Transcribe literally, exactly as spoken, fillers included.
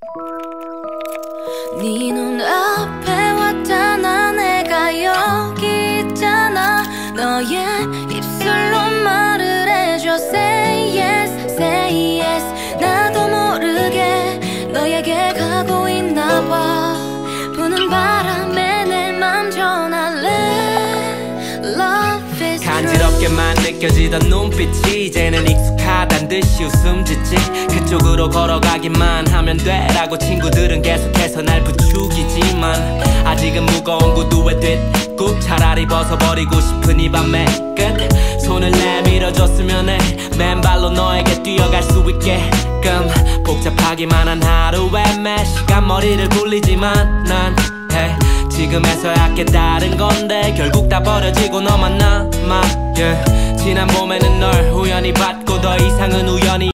네 눈앞에 왔잖아. 내가 여기 있잖아. 너의 입술로 말을 해줘. Say yes, say yes. 나도 모르게 너에게 가고 있나봐. 부는 바람에 내 맘 전할래. Love is 간지럽게만 느껴지던 눈빛이 이제는 익숙하단 듯이 웃음 짓지. 그쪽으로 걸어가기만 하면 돼라고 친구들은 계속해서 날 부추기지만 아직은 무거운 구두의 뒷굽 차라리 벗어버리고 싶은 이 밤의 끝. 손을 내밀어줬으면 해. 맨발로 너에게 뛰어갈 수 있게끔. 복잡하기만 한 하루에 매 시간 머리를 굴리지만 난 hey, 지금에서야 깨달은 건데 결국 다 버려지고 너만 남아 yeah. 지난 봄에는 널 우연히 봤고 더 이상은 우연이